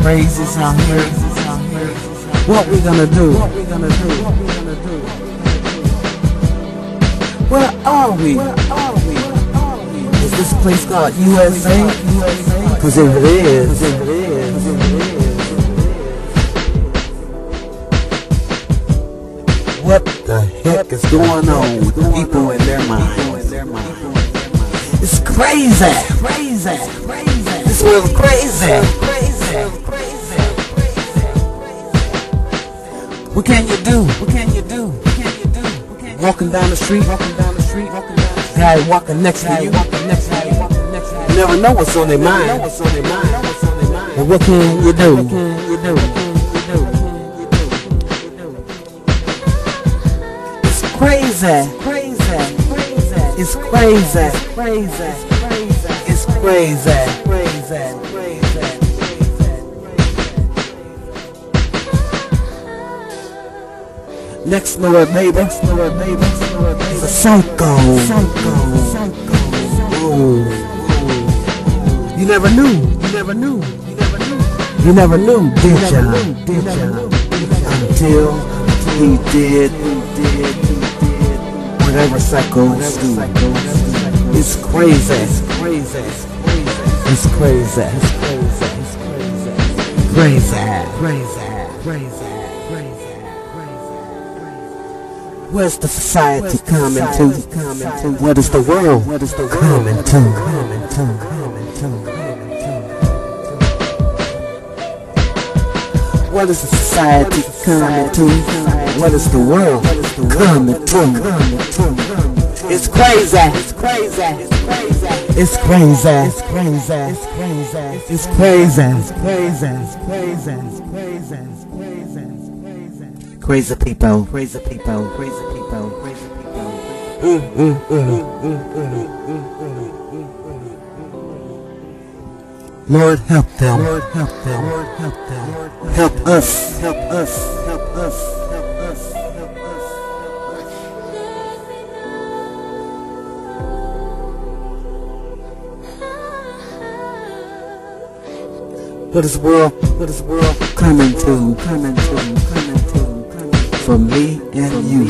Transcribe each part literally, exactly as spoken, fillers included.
crazies out here. What we gonna do? What we gonna do? What we gonna do? Where are we? Where are we? Is this place called U S A? Cause if it is, if it is, if it is, what the heck is going on with the people in their minds? It's crazy, crazy, crazy. This world's crazy, crazy, crazy. What can you do? What can you do? What can you do? Walking down the street, walking down the street, walking down the street. Guy walking next to you, walking next to you, walking next to you. You never know what's on their mind. But what can you do? What can you do? It's crazy, crazy, crazy. It's crazy, crazy, crazy. It's crazy, crazy, crazy. Next door neighbor, next door neighbor, is a psycho. Psycho, psycho. Ooh. You never knew. You never knew. You never knew. You never knew, did ya? Did ya? Until he did. He did. He did. Whatever psychos do. It's crazy. It's crazy. It's crazy. It's crazy. It's crazy. Crazy. Crazy. Crazy. Where's the society coming to? What is the world? What is the coming to? Coming to? Coming to? What is the society coming to? What is the world coming to? It's crazy. It's crazy. It's crazy. It's crazy. It's crazy. It's crazy. It's crazy. It's crazy. It's crazy. It's crazy. Crazy people, crazy people, crazy people, crazy people. Mm, mm, mm, mm, mm, mm, mm. Lord help them, Lord help them, Lord help them, help us, help us, help us, help us, help us. What is world, what is world coming to, coming to, coming to? For me and you.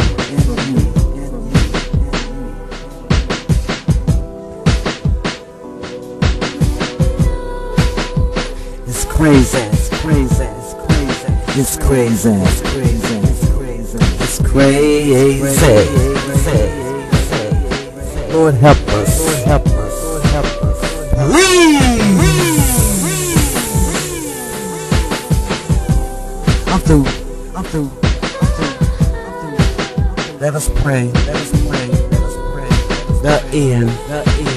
It's crazy. It's crazy. It's crazy. It's crazy. It's crazy. It's crazy. It's crazy. Lord help us. Lord help us. Lord help us. Please. I'm through. I'm through. Let us pray. Let us pray. Let us pray. The end. The end.